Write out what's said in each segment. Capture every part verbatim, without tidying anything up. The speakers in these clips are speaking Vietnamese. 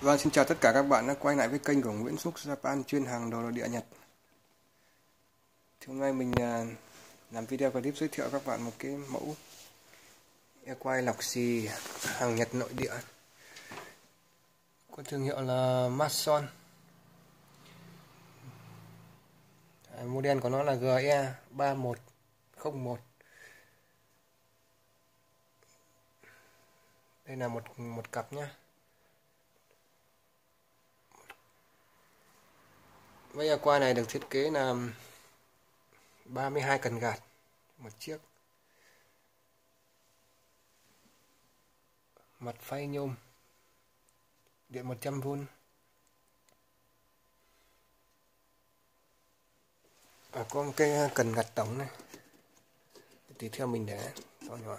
Vâng, xin chào tất cả các bạn đã quay lại với kênh của Nguyễn Xúc Japan chuyên hàng đồ nội địa Nhật. Thì hôm nay mình làm video clip giới thiệu các bạn một cái mẫu airquai lọc xì hàng Nhật nội địa có thương hiệu là Mason. Model của nó là G E ba một không một. Đây là một một cặp nhé. Với airquai này được thiết kế là ba mươi hai cần gạt một chiếc, mặt phay nhôm, điện một trăm vôn và có một cái cần gạt tổng này tùy theo mình để to nhỏ.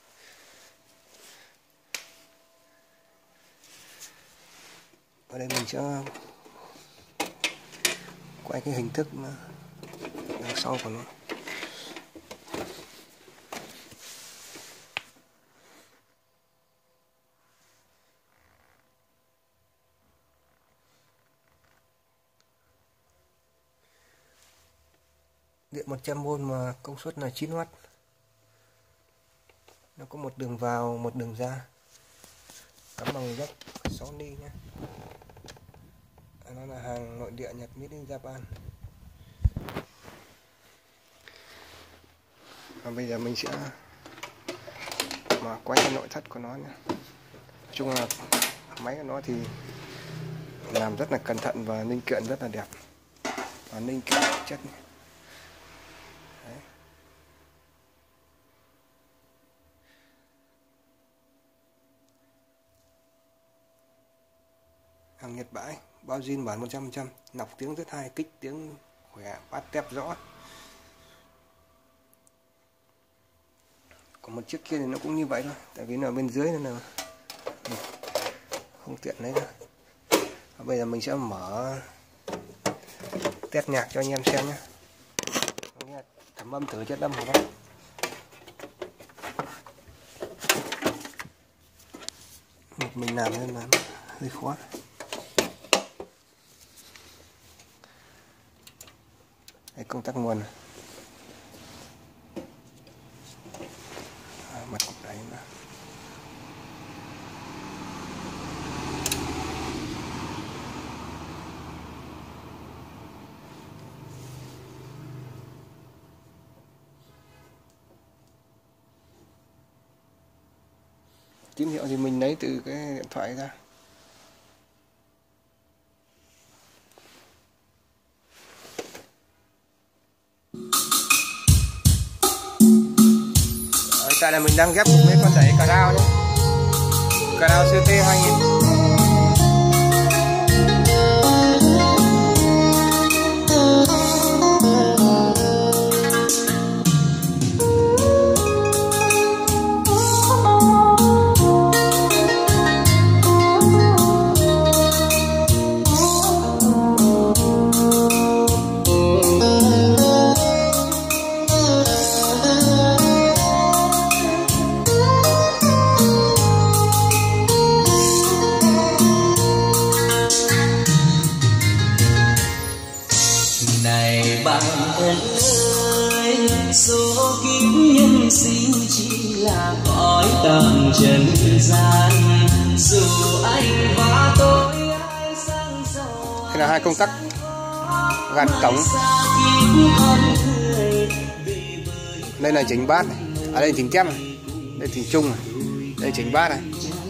Ở đây mình sẽ quay cái hình thức đằng sau của nó. Điện một trăm vôn mà công suất là chín oát. Nó có một đường vào, một đường ra. Cắm bằng gốc Sony nhé. Nó là hàng nội địa Nhật, made in Japan. Và bây giờ mình sẽ mà quay cái nội thất của nó nhé. Nói chung là máy của nó thì làm rất là cẩn thận và linh kiện rất là đẹp và linh kiện chất này. Đấy. Hàng Nhật bãi, bao zin bản một trăm phần trăm, nọc tiếng rất hay, kích tiếng khỏe, bát tép rõ. Còn một chiếc kia thì nó cũng như vậy thôi, tại vì nó ở bên dưới nên là không tiện lấy nữa. Và bây giờ mình sẽ mở test nhạc cho anh em xem nhé. Thẩm âm thử chất âm hả bác? Một mình làm nên là hơi khó. Đây, công tắc nguồn à, mặt cục đáy nữa. Tín hiệu thì mình lấy từ cái điện thoại ra. Tại là mình đang ghép cùng mấy con đẩy cà rao nhé, cà rao C T hai nghìn. Này bạn thân ơi, số kiếp nhân sinh chỉ là cõi tầm trần gian, dù anh và tôi ai sang giàu. Đây là hai công tắc gạt cổng. Đây là chỉnh bát này, ở đây chỉnh kép này, đây chỉnh trung này, đây chỉnh bát này.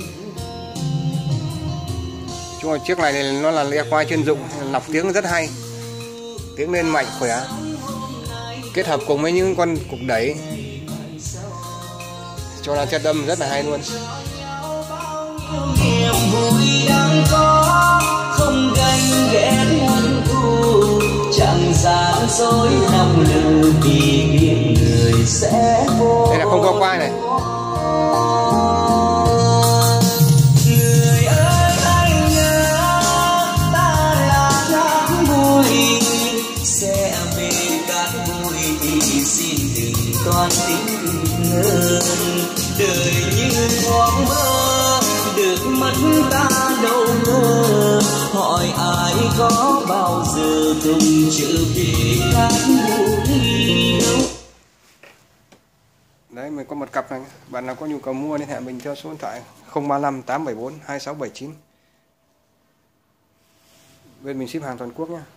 Chung là chiếc này thì nó là airquai chuyên dụng, lọc tiếng rất hay, tiếng lên mạnh khỏe, kết hợp cùng với những con cục đẩy cho là chất âm rất là hay luôn. Không ganh ghét muôn thù, chẳng gian dối lòng lự vì biết người sẽ vô. Đây là không có quai này. Toàn tình ngờ đời như thoáng mơ, được mất ta đâu ngờ trở về các buổi yêu. Đấy, mình có một cặp này, bạn nào có nhu cầu mua liên hệ mình theo số điện thoại không ba năm tám bảy bốn hai sáu bảy chín. Bên mình ship hàng toàn quốc nhé.